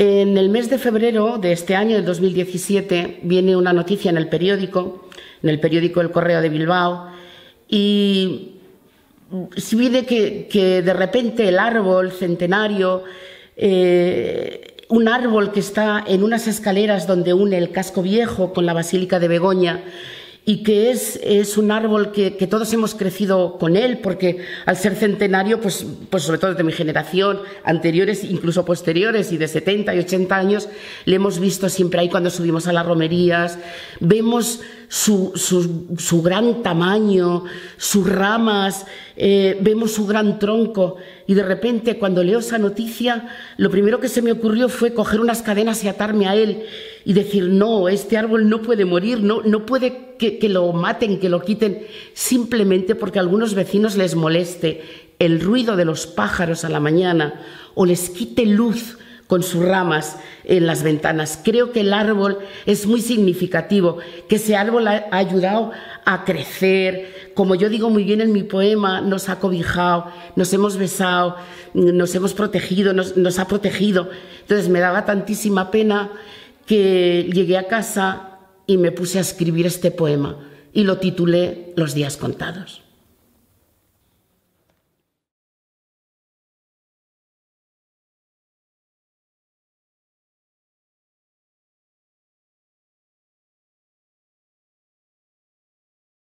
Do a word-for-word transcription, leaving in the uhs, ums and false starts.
En el mes de febrero de este año, de dos mil diecisiete, viene una noticia en el periódico, en el periódico El Correo de Bilbao, y si viene que, que de repente el árbol centenario, eh, un árbol que está en unas escaleras donde une el casco viejo con la Basílica de Begoña, y que es, es un árbol que, que todos hemos crecido con él, porque al ser centenario, pues, pues sobre todo de mi generación, anteriores, incluso posteriores, y de setenta y ochenta años, le hemos visto siempre ahí cuando subimos a las romerías, vemos su, su, su gran tamaño, sus ramas, eh, vemos su gran tronco, y de repente cuando leo esa noticia, lo primero que se me ocurrió fue coger unas cadenas y atarme a él, y decir, no, este árbol no puede morir, no, no puede que, que lo maten, que lo quiten, simplemente porque a algunos vecinos les moleste el ruido de los pájaros a la mañana o les quite luz con sus ramas en las ventanas. Creo que el árbol es muy significativo, que ese árbol ha ayudado a crecer, como yo digo muy bien en mi poema, nos ha cobijado, nos hemos besado, nos hemos protegido, nos, nos ha protegido. Entonces me daba tantísima pena que llegué a casa y me puse a escribir este poema y lo titulé Los días contados.